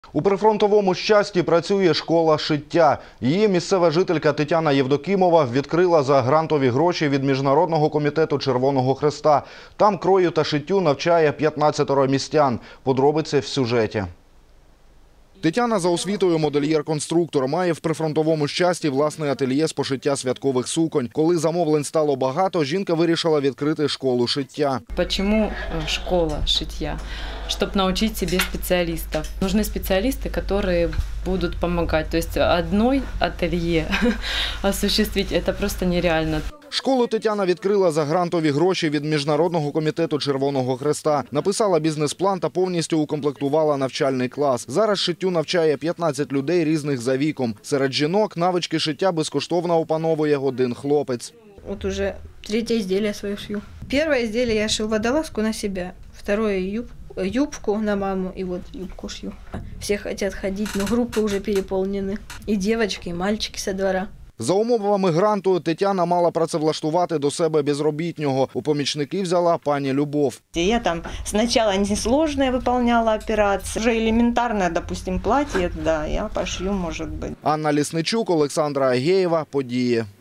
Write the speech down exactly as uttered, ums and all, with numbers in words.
У прифронтовому Щасті працює школа шиття. Її місцева жителька Тетяна Євдокімова відкрила за грантові гроші від Міжнародного комітету Червоного Хреста. Там крою та шиттю навчає п'ятнадцятеро містян. Подробиці в сюжеті. Тетяна за освітою модельєр-конструктор, має в прифронтовому Щасті власне ательє з пошиття святкових суконь. Коли замовлень стало багато, жінка вирішила відкрити школу шиття. Почему школа шитья? Чтобы научить себе специалистов. Нужны специалисты, которые будут помогать. То есть одной ателье осуществить это просто нереально. Школу Тетяна відкрила за грантові гроші від Міжнародного комітету Червоного Хреста. Написала бізнес-план та повністю укомплектувала навчальний клас. Зараз шиттю навчає п'ятнадцять людей різних за віком. Серед жінок навички шиття безкоштовно опановує один хлопець. Вот уже третье изделие свое шью. Первое изделие я шил водолазку на себя, второе юб, юбку на маму, и вот юбку шью. Все хотят ходить, но группы уже переполнены. И девочки, и мальчики со двора. За умовами гранту Тетяна мала працевлаштувати до себе безробітнього. У помічники взяла пані Любов. Я там сначала несложные выполняла операции, уже элементарное, допустим, платье, да, я пошью, может быть. Анна Лісничук, Олександра Агєєва. Події.